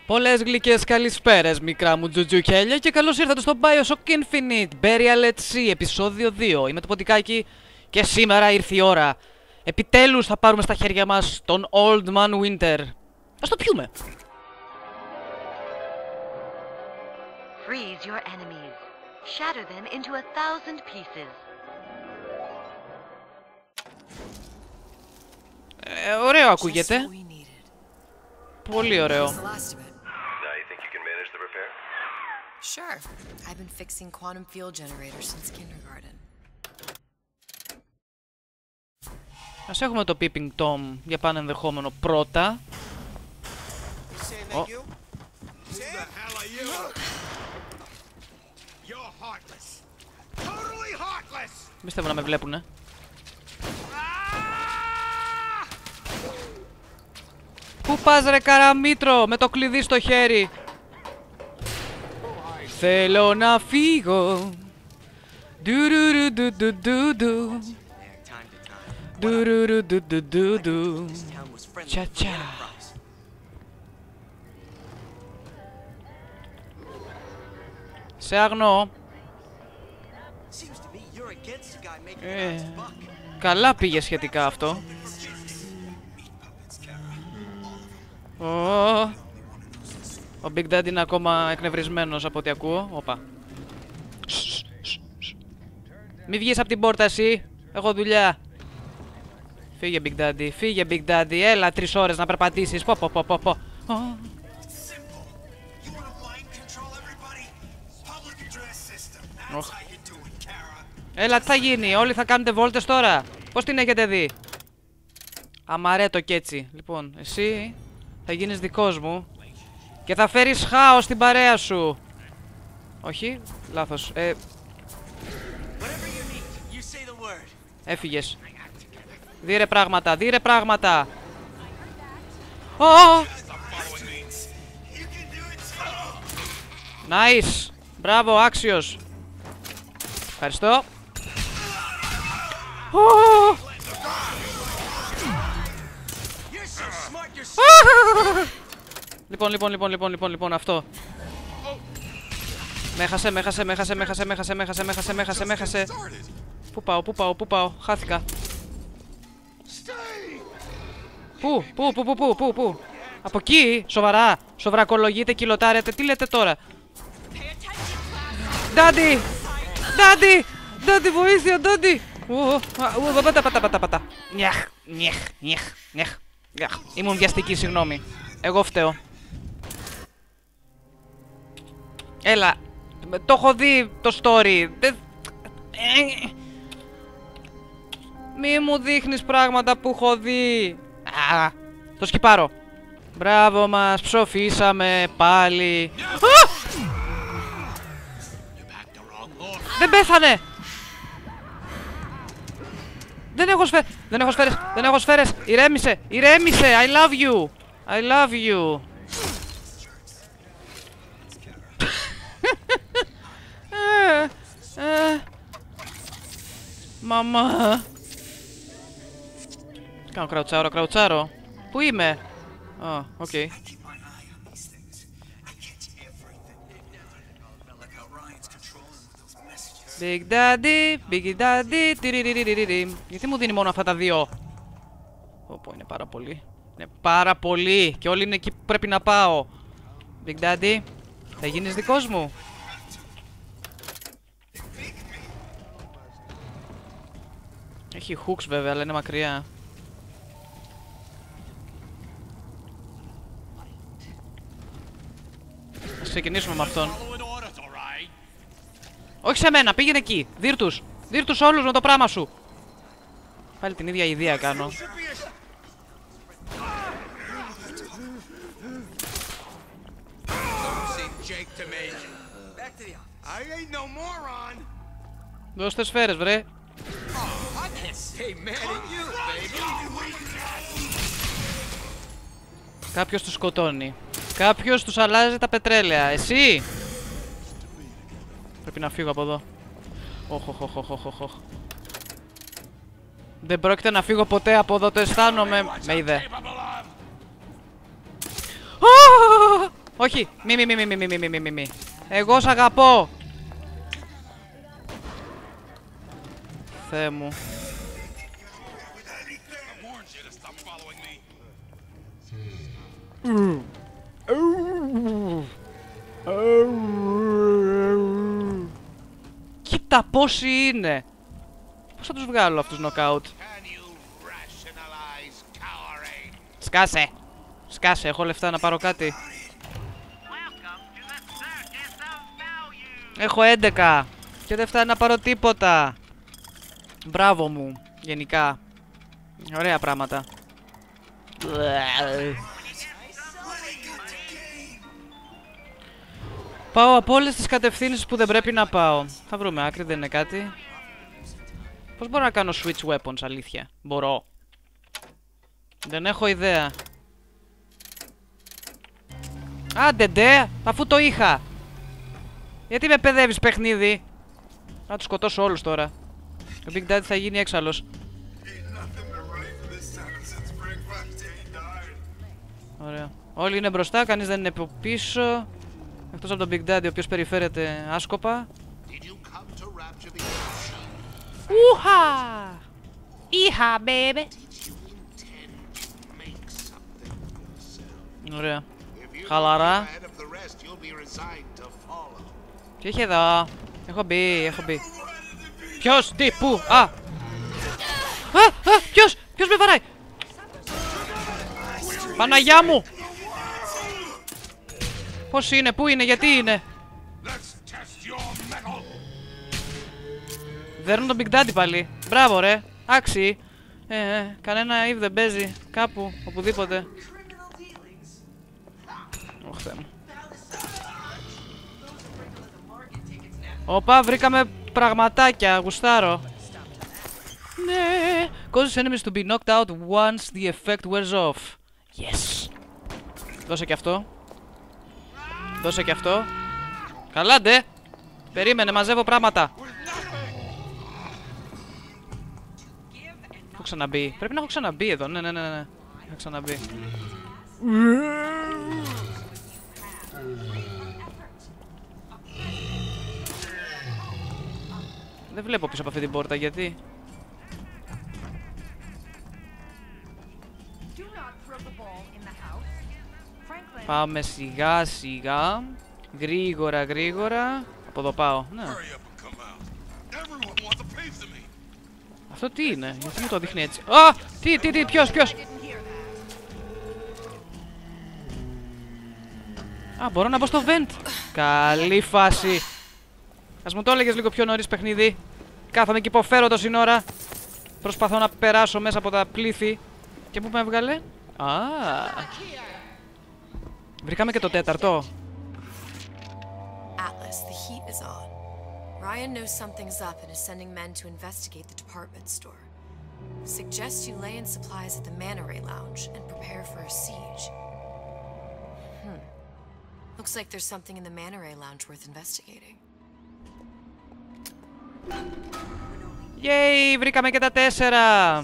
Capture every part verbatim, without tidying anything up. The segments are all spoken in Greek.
Πολλές γλυκές καλησπέρες, μικρά μου τζουτζουκέλια, και καλώς ήρθατε στο Bioshock Infinite Burial at Sea, επεισόδιο δύο. Είμαι το Ποντικάκι και σήμερα ήρθε η ώρα. Επιτέλους θα πάρουμε στα χέρια μας τον Old Man Winter. Ας το πιούμε. Freeze your enemies. Shatter them into a thousand pieces. Ε, ωραίο ακούγεται. Πολύ ωραίο. Sure. I've been fixing quantum field generators since kindergarten. Ας έχουμε το Peeping Tom για πάνε ενδεχόμενο πρώτα. Oh. Μη πιστεύω να με βλέπουνε. Πού πας ρε καραμήτρο με το κλειδί στο χέρι? Θέλω να φύγω. Ντουρουρουντουντουντου. Ντουρουρουντουντουντου. Τσα τσα. Σε αγνώ. Ε, καλά πήγε σχετικά αυτό. Oh. Ο Big Daddy είναι ακόμα εκνευρισμένος από ό,τι ακούω. Οπα. Μη βγεις από την πόρτα εσύ. Έχω δουλειά. Φύγε Big Daddy, φύγε Big Daddy. Έλα τρεις ώρες να περπατήσεις. Πω πω πω πω πω. Oh. Oh. Έλα, τι θα γίνει, όλοι θα κάνετε βόλτες τώρα? Πώς την έχετε δει? Αμαρέτο κι έτσι. Λοιπόν, εσύ θα γίνεις δικός μου και θα φέρεις χάος στην παρέα σου. Όχι, λάθος. Ε... Έφυγες. Δίρε πράγματα, δίρε πράγματα. Oh! Nice. Μπράβο, άξιος. Ευχαριστώ. Oh! Λοιπόν, λοιπόν, λοιπόν, λοιπόν, λοιπόν, λοιπόν, αυτό. Με έχασε, με έχασε, με έχασε, με έχασε, με έχασε, με έχασε, με έχασε, με έχασε, με έχασε. Πού πάω, πού πάω, πού πάω, χάθηκα. Πού, πού, πού, πού, πού, πού, πού? Από εκεί, σοβαρά, σοβρακολογείτε, κιλοτάρετε, τι λέτε τώρα? Ντάντι, Ντάντι, Ντάντι, βοήθεια, Ντάντι. Πατά, πατά, πατά, πατά. Νιαχ, νιαχ, νιαχ, νιαχ. Ήμουν βιαστική, συγγνώμη. Εγώ φταίω. Έλα. Το έχω δει το story. Μη μου δείχνεις πράγματα που έχω δει. Α, το σκυπάρω. Μπράβο μας, ψοφήσαμε πάλι. Α! Δεν πέθανε. Δεν έχω σφαίρες, δεν έχω σφαίρες, δεν έχω σφαίρες. Ηρέμησε, ηρέμησε, I love you. I love you. ε, ε, μαμά. Κάνω κραουτσάρο, κραουτσάρο. Πού είμαι? Α, oh, οκ. Okay. Big Daddy, Big Daddy, τυριριριριρι. Γιατί μου δίνει μόνο αυτά τα δύο? Ωπω, είναι πάρα πολύ. Είναι πάρα πολύ. Και όλοι είναι εκεί που πρέπει να πάω. Big Daddy, θα γίνεις δικός μου? Έχει hooks βέβαια, αλλά είναι μακριά. Ας ξεκινήσουμε με αυτόν. Όχι σε μένα, πήγαινε εκεί. Δίρ τους. Δίρ τους όλους με το πράγμα σου. Πάλι την ίδια ιδέα κάνω. Δώστε σφαίρες, βρε. Κάποιος τους σκοτώνει. Κάποιος τους αλλάζει τα πετρέλαια. Εσύ! Πρέπει να φύγω από εδώ. Οχ, οχ, οχ, οχ, οχ, οχ. Δεν πρόκειται να φύγω ποτέ από εδώ, το αισθάνομαι. Με είδε. Όχι. Μη, μη, μη, μη, μη, μη, μη, μη, μη. Εγώ σ' αγαπώ. Θεέ μου. Κοίτα πόσοι είναι. Πώς θα τους βγάλω αυτούς νοκάουτ? Σκάσε. Σκάσε, έχω λεφτά να πάρω κάτι. Έχω έντεκα και δεν φτάνει να πάρω τίποτα. Μπράβο μου, γενικά. Ωραία πράγματα. Πάω από όλες τις κατευθύνσεις που δεν πρέπει να πάω. Θα βρούμε άκρη, δεν είναι κάτι. Πώς μπορώ να κάνω switch weapons, αλήθεια? Μπορώ. Δεν έχω ιδέα. Άντε ντε, αφού το είχα. Γιατί με παιδεύεις παιχνίδι? Να τους σκοτώσω όλους τώρα. Ο Big Daddy θα γίνει έξαλλος. Ωραία. Όλοι είναι μπροστά, κανείς δεν είναι πίσω. Εκτός από τον Big Daddy, ο οποίος περιφέρεται άσκοπα. Ουχα! Είχα, baby! Ωραία. Χαλαρά. Τι έχει εδώ? Έχω μπει, έχω μπει. Ποιος, τι, πού, α! Α, α, ποιος, ποιος με βαράει? Παναγιά μου! Πώς είναι, πού είναι, γιατί είναι? Δέρνουν τον Big Daddy πάλι. Μπράβο ρε, άξιοι. Ε, ε, κανένα Eve δεν παίζει, κάπου, οπουδήποτε. Ωχ, Θεέ μου. Οπα, βρήκαμε πραγματάκια, γουστάρω. Ναι, causes enemies to be knocked out once the effect wears off. Yes. Δώσε και αυτό. Δώσε και αυτό. Καλά ντε. Περίμενε, μαζεύω πράγματα. Έχω ξαναμπεί. Πρέπει να έχω ξαναμπεί εδώ. Ναι, ναι, ναι, ναι. Έχω ξαναμπεί. Δεν βλέπω πίσω από αυτή την πόρτα, γιατί? Πάμε σιγά σιγά. Γρήγορα γρήγορα. Από εδώ πάω, ναι. Αυτό τι είναι, γιατί μου το δείχνει έτσι? Α! Τι, τι, τι, ποιος, ποιος? Α, μπορώ να μπω στο vent. Καλή φάση. Ας μου το έλεγες λίγο πιο νωρίς, παιχνίδι. Κάθομαι και υποφέρω τόση ώρα. Προσπαθώ να περάσω μέσα από τα πλήθη. Και πού με έβγαλε? Α, βρήκαμε και το τέταρτο. Atlas, the heat is on. Ryan knows something's up and is sending men to investigate the department store. Suggests you lay in supplies at the Manta Ray Lounge and prepare for a siege. Hmm. Looks like there's something in the Manta Ray Lounge worth investigating. Yay, βρήκαμε και τα τέσσερα.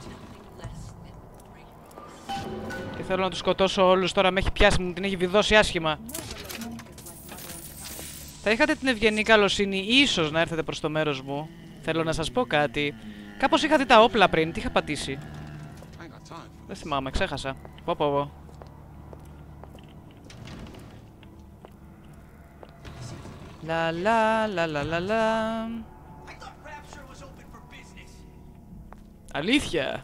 Και θέλω να τους σκοτώσω όλους, τώρα με έχει πιάσει, μου την έχει βιδώσει άσχημα. Θα είχατε την ευγενή καλοσύνη ίσως να έρθετε προς το μέρος μου. Θέλω να σας πω κάτι. Κάπως είχα δει τα όπλα πριν, τι είχα πατήσει? Δεν θυμάμαι, ξέχασα. Πω πω πω. Λα λα λα λα λα λα. Αλήθεια.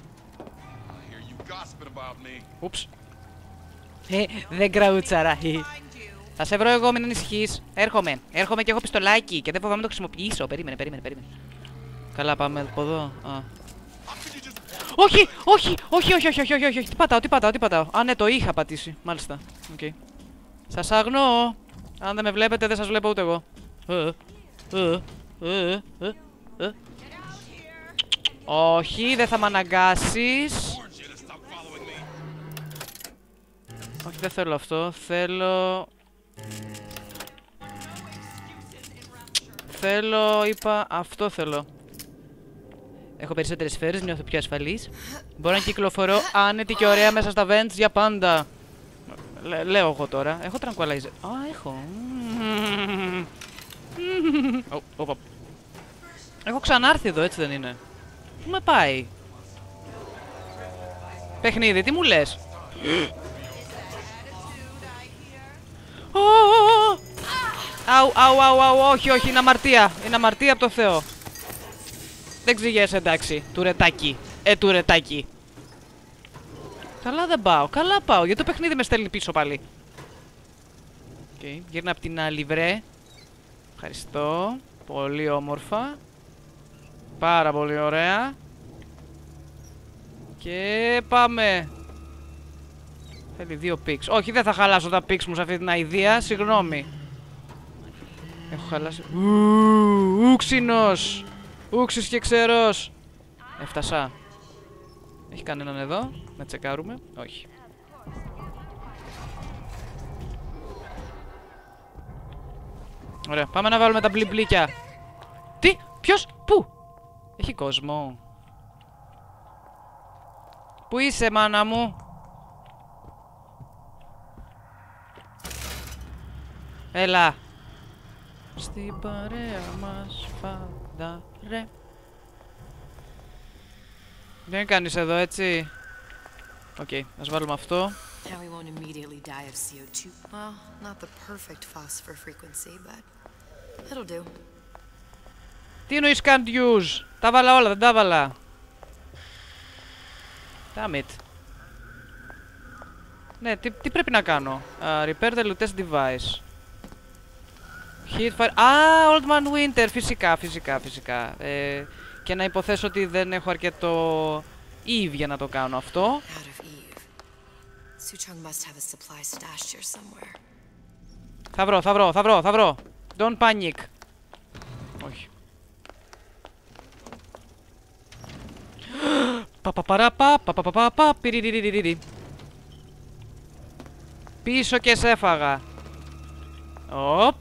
Ούψ. Ε, δεν κραούτσαρα. Θα σε βρω εγώ, μην ανησυχείς. Έρχομαι. Έρχομαι και έχω πιστολάκι και δεν φοβάμαι να το χρησιμοποιήσω. Περίμενε, περίμενε, περίμενε. Καλά, πάμε από εδώ. Α. Όχι, όχι, όχι, όχι, όχι, όχι, όχι, όχι. Τι πατάω, τι πατάω, τι πατάω. Α, ναι, το είχα πατήσει. Μάλιστα. Okay. Σας αγνοώ. Αν δεν με βλέπετε, δεν σας βλέπω ούτε εγώ. Ε, ε, ε, ε, ε. Όχι, δεν θα με αναγκάσεις. Όχι, δεν θέλω αυτό. Θέλω... Θέλω, είπα, αυτό θέλω. Έχω περισσότερες σφαίρες, νιώθω πιο ασφαλής. Μπορώ να κυκλοφορώ άνετη και ωραία μέσα στα vents για πάντα. Λέ, λέω εγώ τώρα. Έχω tranquilizer. Α, έχω. Oh, oh, oh. Έχω ξανάρθει εδώ, έτσι δεν είναι? Πού με πάει? Παιχνίδι, τι μου λες? Αου, αου, αου, αου, όχι, όχι, είναι αμαρτία. Είναι αμαρτία από το Θεό. Δεν ξηγέσαι, εντάξει, τουρετάκι. Ε, τουρετάκι. Καλά δεν πάω, καλά πάω. Γιατί το παιχνίδι με στέλνει πίσω πάλι. Οκ, okay, γύρνα από την άλλη, βρε. Ευχαριστώ. Πολύ όμορφα. Πάρα πολύ ωραία. Και πάμε. Θέλει δύο πίξ. Όχι, δεν θα χαλάσω τα πίξ μου σε αυτή την αηδία. Συγγνώμη. Έχω χαλάσει. Ου, ούξινος. Ούξης και ξερός. Έφτασα. Έχει κανέναν εδώ. Να τσεκάρουμε. Όχι. Ωραία. Πάμε να βάλουμε τα μπλιμπλίκια. Τι? Ποιος? Πού? Έχει κόσμο. Πού είσαι, μάνα μου? Έλα. Στην παρέα μας φανταρέ. Δεν είναι κανείς εδώ, έτσι? Οκ, okay, ας βάλουμε αυτό. Now we won't immediately die of σι ο two. Well, not the perfect phosphor frequency, but it'll do. Τι εννοείς can't use? Τα βάλα όλα, δεν τα βάλα. Damn it. Ναι, τι, τι πρέπει να κάνω? Uh, repair the Lutes device. Hit fire. Α, Old Man Winter. Φυσικά, φυσικά, φυσικά. Ε, και να υποθέσω ότι δεν έχω αρκετό Eve για να το κάνω αυτό. Θα βρω, θα βρω, θα βρω, θα βρω. Don't panic. Όχι. Παπαπαράπα, παπαπαπαπα, πυριριριριρι. Πίσω και σε έφαγα. Οπ.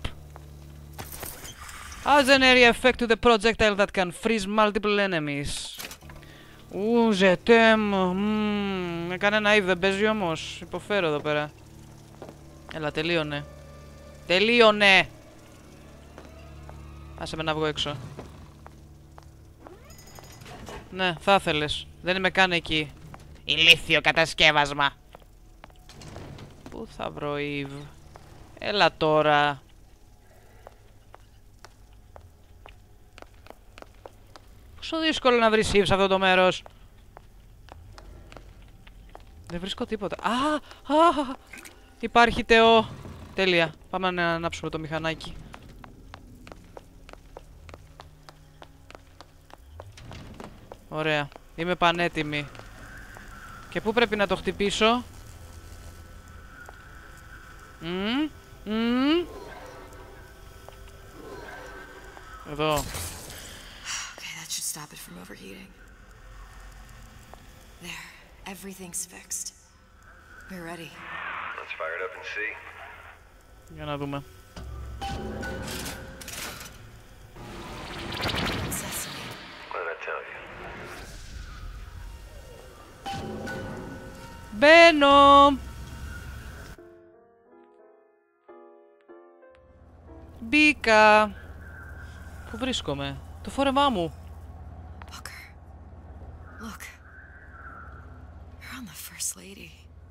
Has an area effect to the projectile that can freeze multiple enemies. Ου, ζετέμ. Έκανε ένα Eve, δεν παίζει όμως. Υποφέρω εδώ πέρα. Έλα, τελείωνε. Τελείωνε! Άσε με να βγω έξω. Ναι, θα ήθελες. Δεν είμαι καν εκεί. Ηλίθιο κατασκεύασμα. Πού θα βρω Eve? Έλα τώρα. Πόσο δύσκολο να βρεις Eve σε αυτό το μέρος. Δεν βρίσκω τίποτα. Α, α, υπάρχει Θεό. Τέλεια. Πάμε να ανάψουμε το μηχανάκι. Ωραία. Είμαι πανέτοιμη. Και πού πρέπει να το χτυπήσω? Μμμ, μμμ. Εδώ. Okay, that should stop it from overheating. There, everything's fixed. We're ready. Let's fire it up and see. Για να δούμε. Sesame. What did I tell you? Μπαίνω! Μπήκα! Πού βρίσκομαι? Το φόρεμά μου! Booker, look. You're on the First Lady.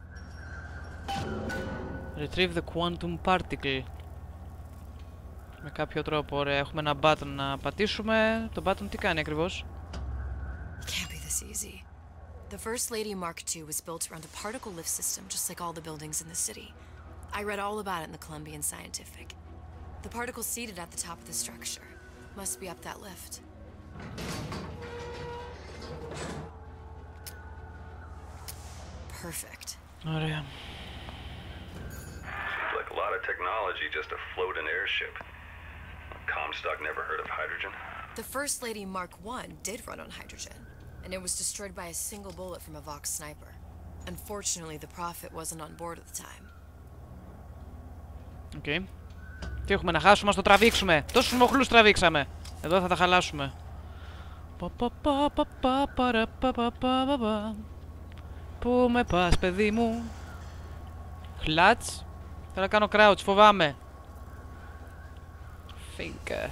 Retrieve the quantum particle. Με κάποιο τρόπο, ωραία. Έχουμε ένα button να πατήσουμε. Το button τι κάνει ακριβώς? Can't be this easy. The First Lady Mark two was built around a particle lift system just like all the buildings in the city. I read all about it in the Columbian Scientific. The particles seated at the top of the structure must be up that lift. Perfect. Ωραία. Seems like a lot of technology just to float an airship. Comstock never heard of hydrogen. The First Lady Mark one did run on hydrogen, and it was destroyed by a single bullet from a Vox sniper. Unfortunately, the Prophet wasn't on board at the time. Οκ. Okay. Τι έχουμε να χάσουμε, ας το τραβήξουμε. Τόσους μοχλούς τραβήξαμε. Εδώ θα τα χαλάσουμε. Πού με πας, παιδί μου? Χλάτς. Θέλω να κάνω crouch, φοβάμαι. Finger.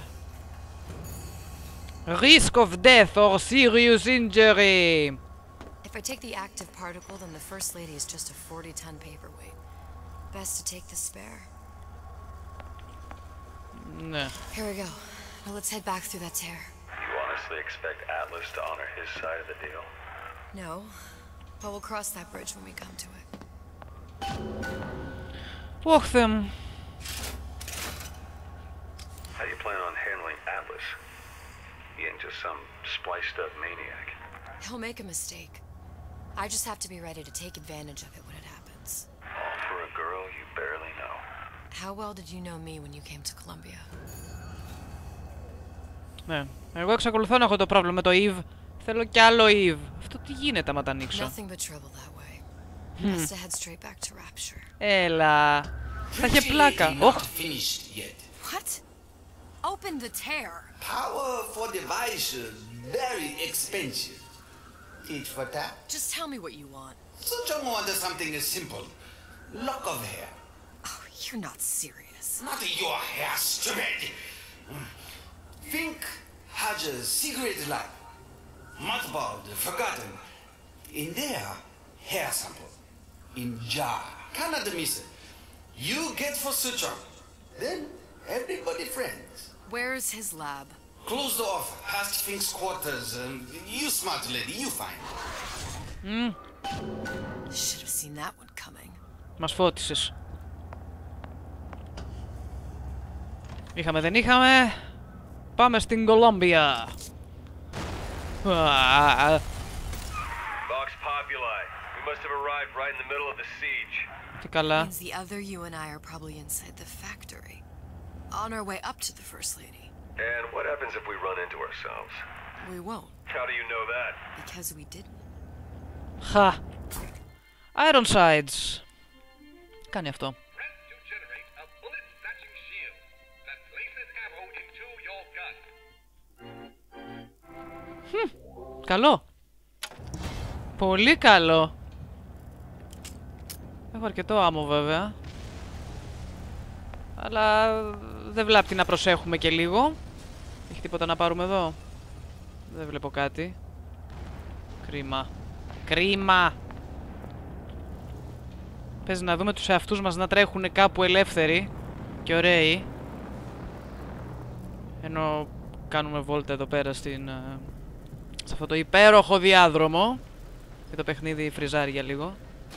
Risk of death or serious injury. If I take the active particle, then the First Lady is just a forty-ton paperweight. Best to take the spare. Ναι. Here we go. Now let's head back through that tear. You honestly expect Atlas to honor his side of the deal? No, but we'll cross that bridge when we come to it. Ωχ, Θεέ μου. How do you plan on handling Atlas? He ain't just some spliced-up maniac. He'll make a mistake. I just have to be ready to take advantage of it when it happens. All for a girl you barely know. How well did you know me when you came to Columbia? Ναι. Εγώ εξακολουθώ να έχω το πρόβλημα με το Eve. Θέλω κι άλλο Eve. Αυτό τι γίνεται άμα τα ανοίξω. Nothing but trouble that way. Best to head straight back to Rapture. Έλα. Θα είχε πλάκα. Οχ. What? Open the tear. Power for device very expensive. Each for that. Just tell me what you want. Such a wonder something is simple. Lock of hair. Oh, you're not serious. Not your hair, stupid. Think has a secret life. Mothballed, forgotten. In there, hair sample. In jar. Cannot miss it. You get for suture. Then everybody friends. Where's his lab? Closed off, past Fink's quarters. Um, you smart lady, you find. Mm. Should have seen that one coming. Μας φώτισες. Είχαμε, δεν είχαμε. Πάμε στην Κολόμπια. Vox Populi. We must have arrived right in the middle of the siege. Τι καλά. Means the other you and I are probably inside the factory. On our way up to the First Lady. And what happens if we run into ourselves? We won't. How do you know that? Because we didn't. Χα. Ironsides. Κάνει αυτό. Hm, καλό. Πολύ καλό. Έχω αρκετό άμμο βέβαια. Αλλά δεν βλάπτει να προσέχουμε και λίγο. Έχει τίποτα να πάρουμε εδώ? Δεν βλέπω κάτι. Κρίμα. Κρίμα. Πες να δούμε τους εαυτούς μας να τρέχουν κάπου ελεύθεροι και ωραίοι. Ενώ κάνουμε βόλτα εδώ πέρα στην, σε αυτό το υπέροχο διάδρομο. Και το παιχνίδι φριζάρει για λίγο.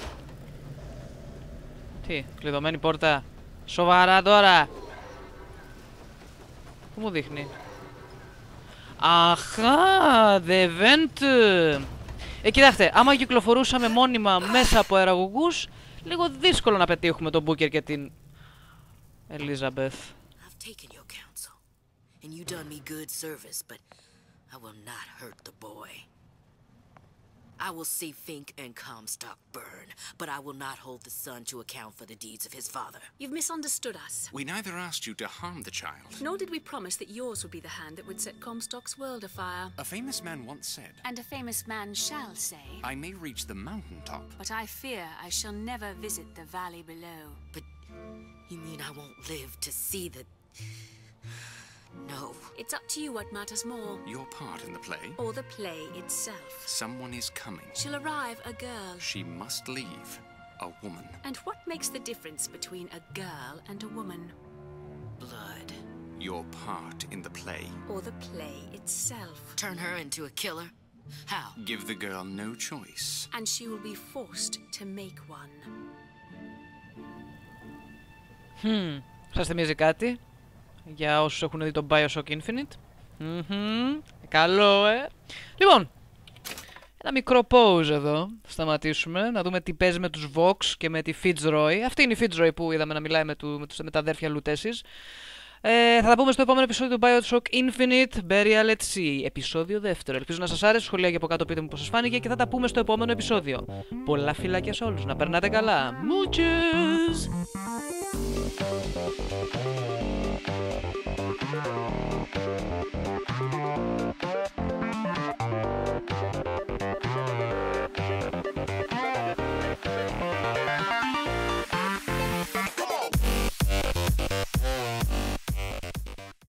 Τι, κλειδωμένη πόρτα. Σοβαρά τώρα. Πού μου δείχνει? Αχα, the vent. Ε, κοιτάξτε, άμα κυκλοφορούσαμε μόνιμα μέσα από αεραγωγούς, λίγο δύσκολο να πετύχουμε τον Booker και την Elizabeth. I've taken your counsel, and you done me good service, but I will not hurt the boy. I will see Fink and Comstock burn, but I will not hold the son to account for the deeds of his father. You've misunderstood us. We neither asked you to harm the child. Nor did we promise that yours would be the hand that would set Comstock's world afire. A famous man once said, And a famous man shall say, I may reach the mountaintop, but I fear I shall never visit the valley below. But you mean I won't live to see the... No. It's up to you what matters more. your part in the play. Or the play itself. Someone is coming. She'll arrive a girl. She must leave. A woman. And what makes the difference between a girl and a woman? Blood. Your part in the play. Or the play itself. Turn her into a killer? How? Give the girl no choice. And she will be forced to make one. Hmm. Σας θυμίζει κάτι? Για όσους έχουν δει το Bioshock Infinite. Mm-hmm. Καλό, ε. Λοιπόν, ένα μικρό pause εδώ. Σταματήσουμε, να δούμε τι παίζει με τους Vox και με τη Fitzroy. Αυτή είναι η Fitzroy που είδαμε να μιλάει με, του, με, τους, με τα αδέρφια Λουτέσης. Ε, θα τα πούμε στο επόμενο επεισόδιο του Bioshock Infinite Burial at Sea. Επεισόδιο δεύτερο. Ελπίζω να σας άρεσε. Σχολεία και από κάτω πείτε μου πώς σας φάνηκε και θα τα πούμε στο επόμενο επεισόδιο. Πολλά φιλάκια σε όλους. Να περνάτε καλά. Muchos!